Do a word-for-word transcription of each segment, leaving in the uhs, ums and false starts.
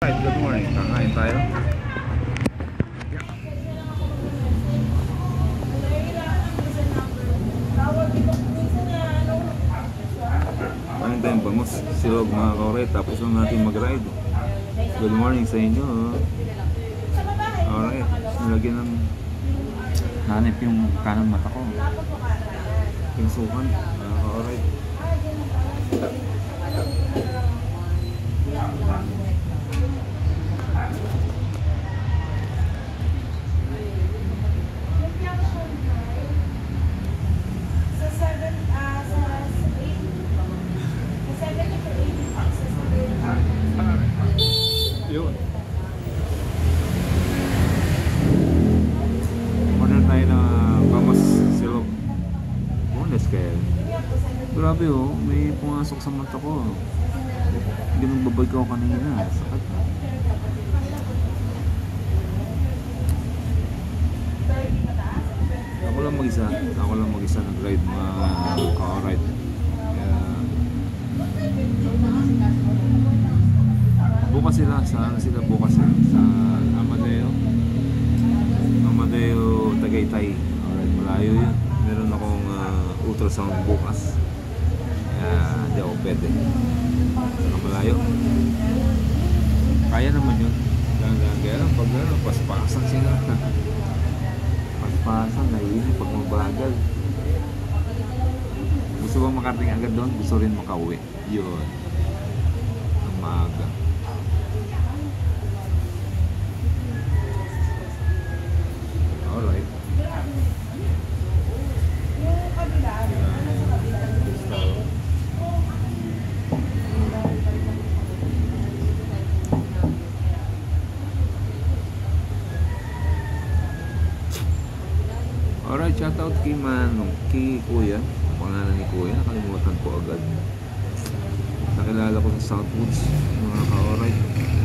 Alright, good morning. Kakain tayo. Kain tayong bangus, silog mga kauret. Tapos lang natin mag-ride. Good morning sa inyo. Alright, nilagyan ng nanip yung kanang mata ko. Pinsukan, mga kauret. Yun. Order tayo na bangus silog. Bonus kaya. Grabe oh, may pumasok sa mata ko. Hindi nagbabay ko kanina. Sakit. Ako lang mag-isa. Ako lang mag-isa nag-ride mga ka-ride. Bukas sila, saan sila bukas eh? Sa Amadeo Amadeo Tagaytay. Alright, malayo yun. Meron akong uh, ultrasound bukas kaya hindi ako pwede sa malayo. Kaya naman yun, kaya lang pag ano, paspasan sila. Paspasan, naiinip pag mabagal. Gusto bang makarating agad doon? Gusto rin makauwi. Yun ang maaga. Alright. Alright, shout out kay Manong, kay Kuya. Ang pangalan ni Kuya, nakalimutan ko agad. Nakilala ko sa Southwoods, mga ka-alright.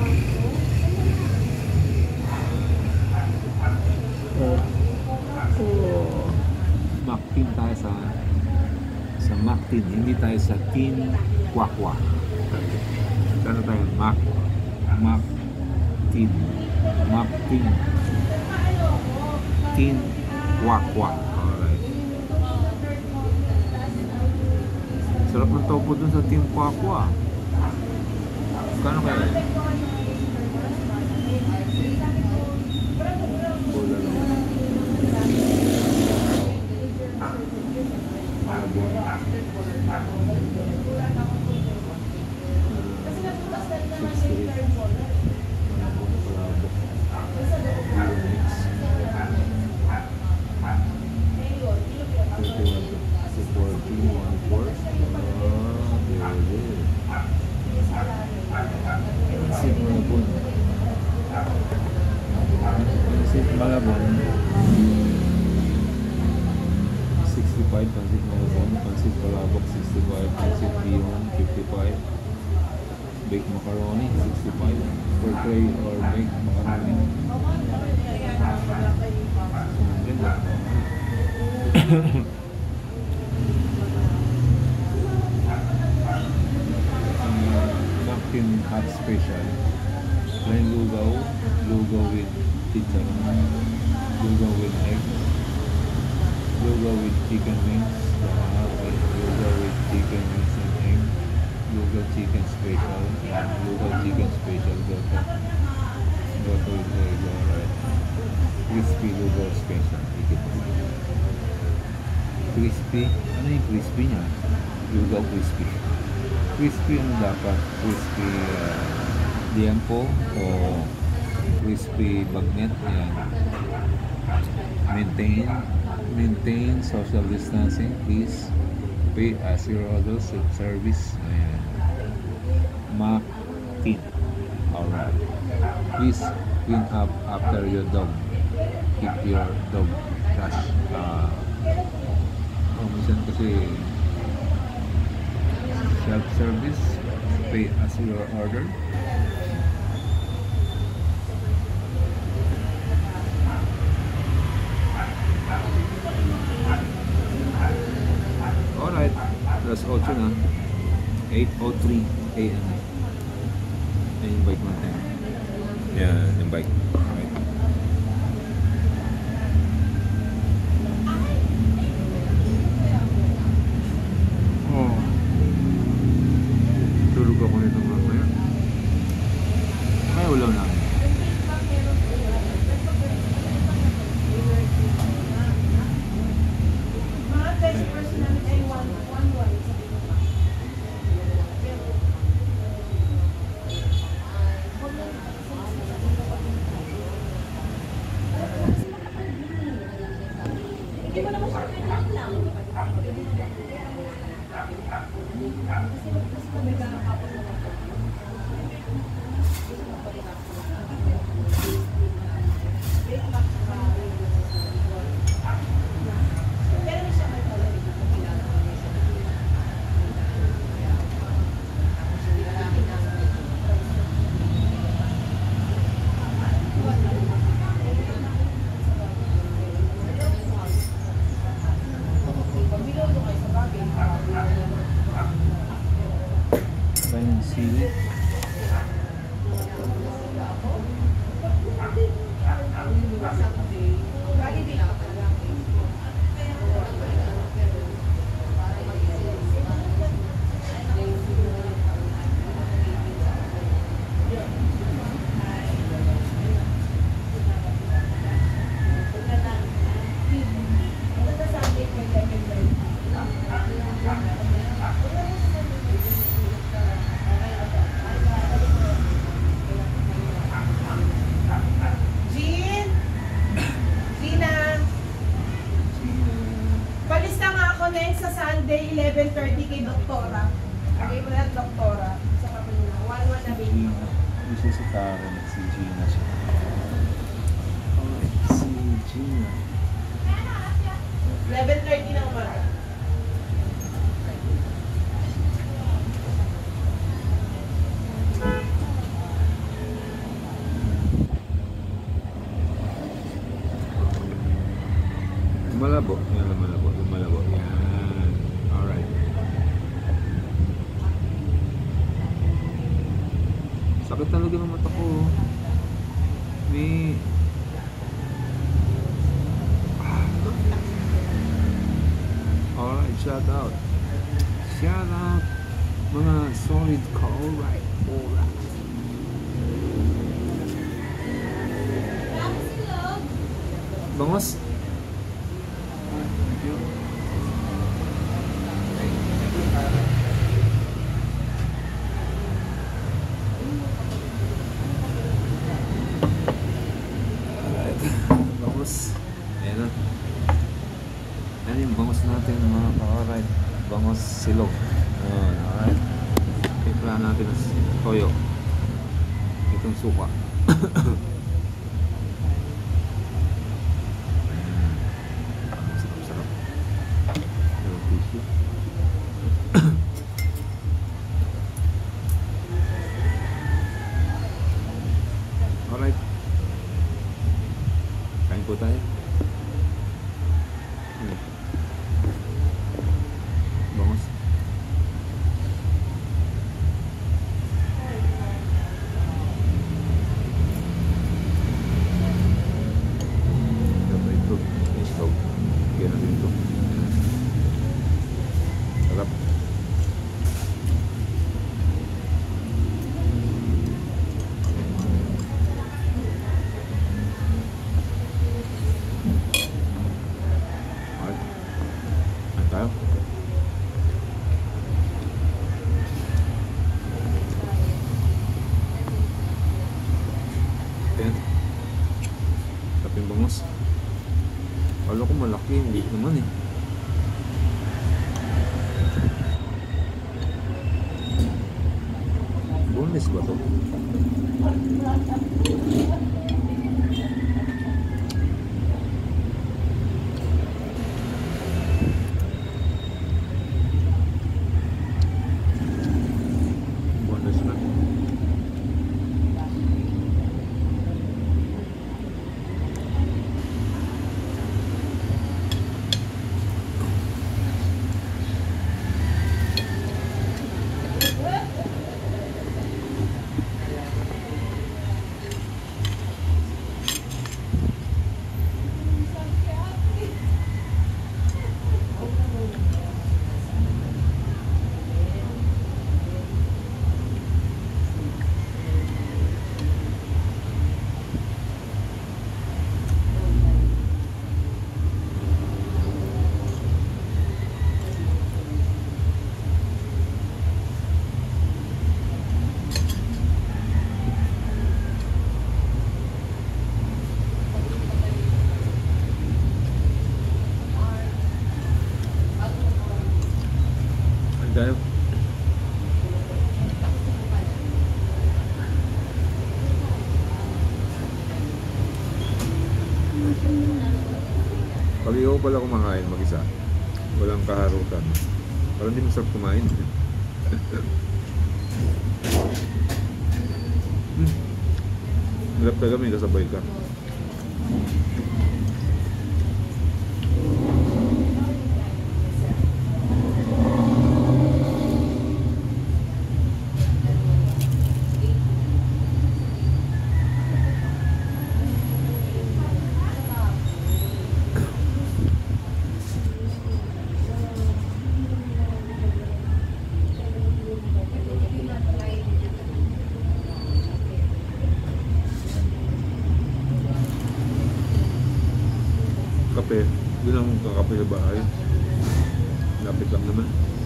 Oh, Mactin tayo sa sa Mactin, hindi tayo sa Tin Kwakwa. Sana tayo Mac Mactin Mactin Tin Kwakwa. Alright. Sarap ng topo dun sa Tin Kwakwa. Kano kaya? Bola lang. Malabon sixty-five, Pansit Malabon, Pansit Palabok sixty-five, Pansit Bihon fifty-five, Baked Macaroni sixty-five, per tray or baked macaroni. Mactin Hot Special, plain lugaw, lugaw with chicharon, lugaw with egg, lugaw with chicken wings, lugaw with chicken wings and egg, lugaw chicken special, and lugaw chicken special goto, goto with egg, alright. Crispy lugaw special, ikit. Crispy, ano yung crispy niya? Lugaw crispy. Crispy ano dapat? Crispy uh, diempo o crispy bagnet. Ayan. Maintain maintain social distancing, please. Pay as your orders of service. Ayan. Mactin. Alright. Please clean up after your dog. Keep your dog trash. Uh, oh, minsan kasi self-service. Pay as your order. Alright, alas otso na, eight oh three a m Ayun yung bike natin. Yan, yung bike. Okay. Oh. Tulog ako nito mamaya. Kaya wala na. Sili. eleven thirty kay Doktora. Lagay mo na Doktora. Sa kapila. one one na baby. Hindi siya si Karen. Si Gina siya. Alright, si Gina. eleven thirty na umaga. Malabo. Yan na malabo. Malabo. Yan. Alright. Sakit talaga ng mata ko. May... Alright, shout out. Shout out. Mga solid ka. Alright. Alright. Bangos. Bangos. Ayan na. Ayan yung bangos natin mga ka-alright. Bangos silog. Ayan, alright. Pipla natin ang toyo. Itong suka. Sarap-sarap. Yung tissue. Alright. Kain po tayo. Hmm. Bangos. Dapat ito. Ito. Kaya natin ito. Sarap. Tayo. Ayan. Taping bangos. Kala ko malaki, hindi naman eh. Boneless ba to? Boneless na. Pag ikaw pala kumakain mag-isa, walang kaharutan. Parang hindi masarap kumain. Hmm. Hirap talaga may kasabay ka. Kape, doon ang kakape sa bahay. Lapit lang naman.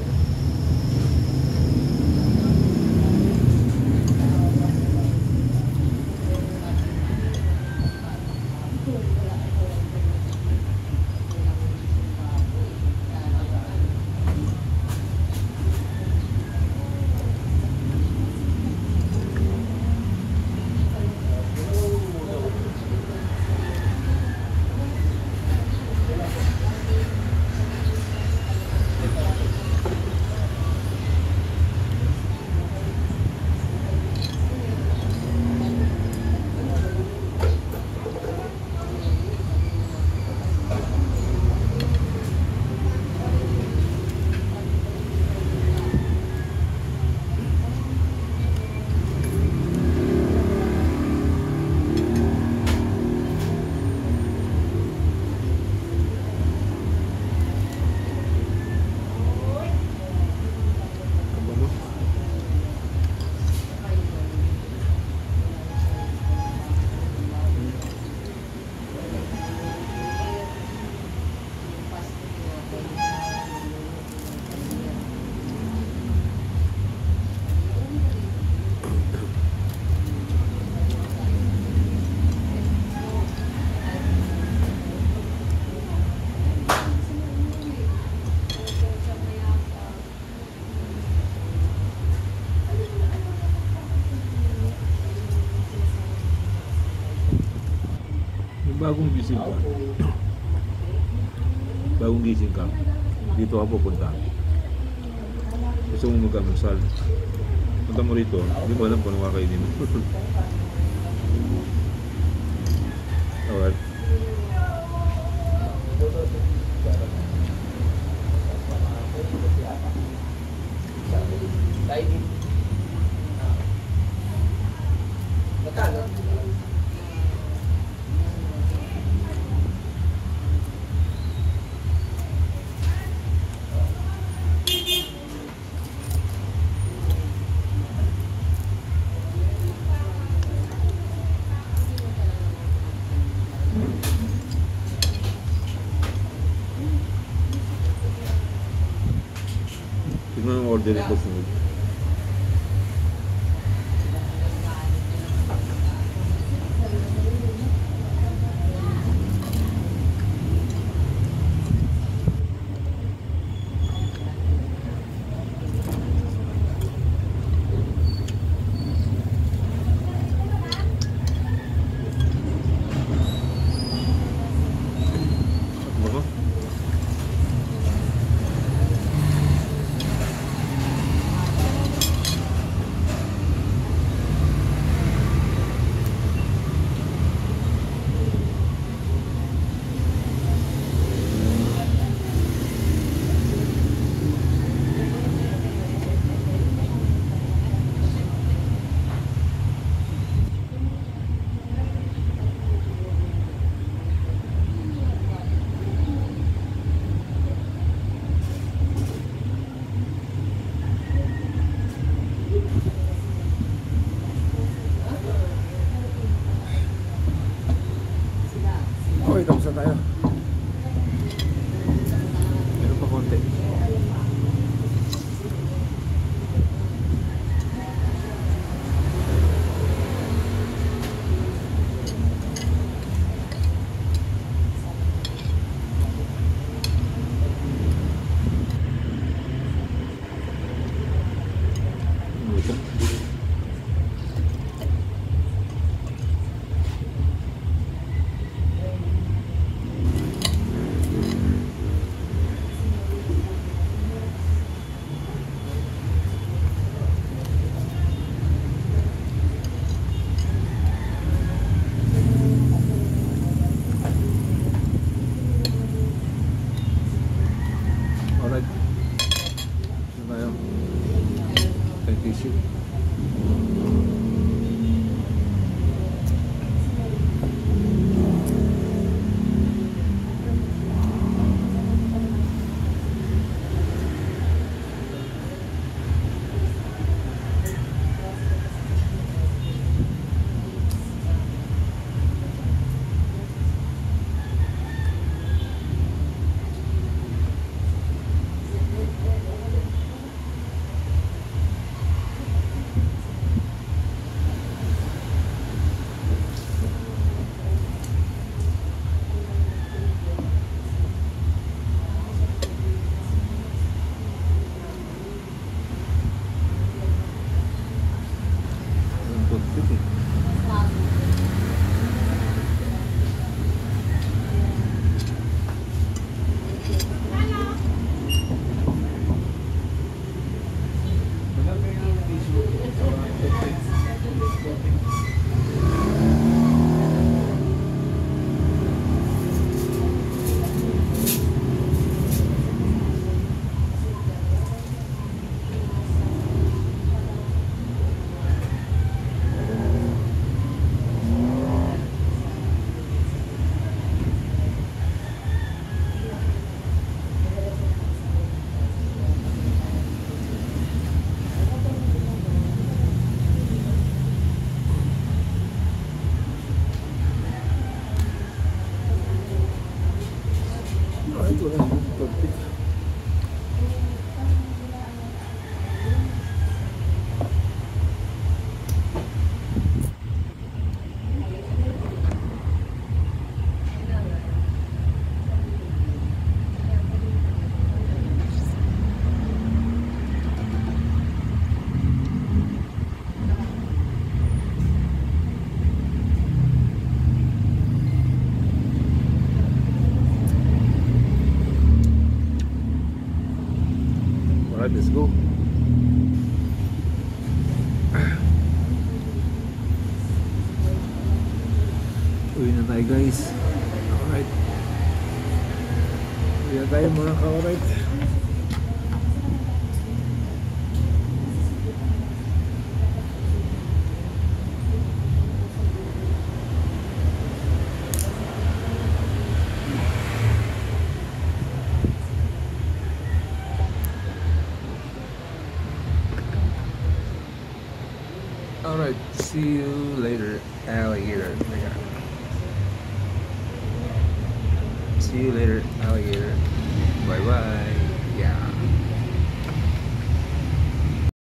Bagong gising ka. Bagong gising ka. Dito ka pupunta. Gusto mo mag-amusal. Punta mo rito. Hindi mo alam kung ano kakainin mo. Alright. Tignan ang order ito food. Okay, tapos na tayo. Meron pa konti. Uwi na tayo guys. Alright. Uwi na tayo mga ka-alright. Alright, see you later, alligator. See you later, alligator. Bye bye. Yeah.